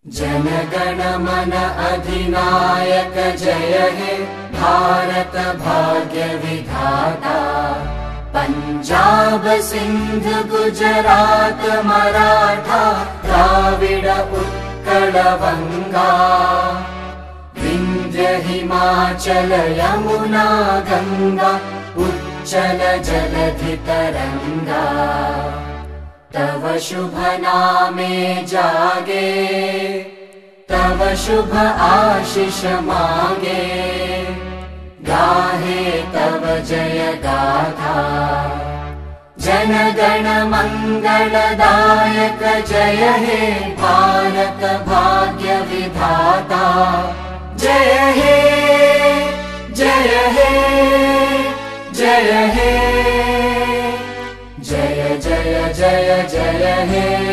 जन गण मन अधिनायक जय हे भारत भाग्य विधाता। पंजाब सिंध गुजरात मराठा द्राविड उत्कल बंगा। विंध्य हिमाचल यमुना गंगा उच्चल जलधि तरंगा। तव शुभ नामे जागे तव शुभ आशीष मागे। गाहे तव जय गाथा जन गण मंगलदायक जय हे भारत भाग्य विधाता। जय हे जय हे जय हे जय जय जय जय हे।